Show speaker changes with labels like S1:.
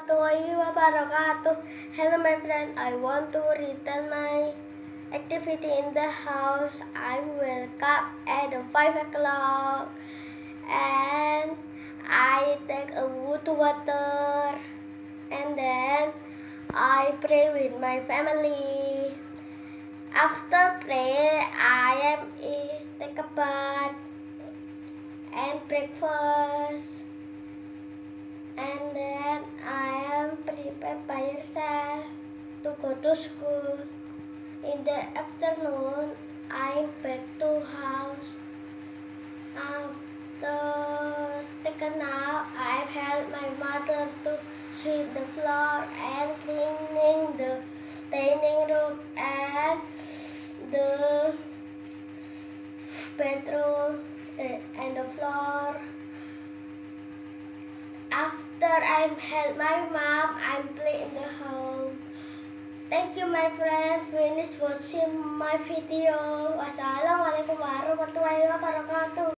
S1: warahmatullahi wabarakatuh. Hello my friend, I want to return my activity in the house. I will come at 5 o'clock and I take a wood water and then I pray with my family. After pray, I am take a bath and breakfast. And then I am prepared by yourself to go to school. In the afternoon, I'm back to house. After take a nap, I help my mother to sweep the floor and cleaning the dining room and the bedroom and the floor. After I help my mom, I'm play in the home. Thank you my friend, finish watching my video. Wassalamualaikum warahmatullahi wabarakatuh.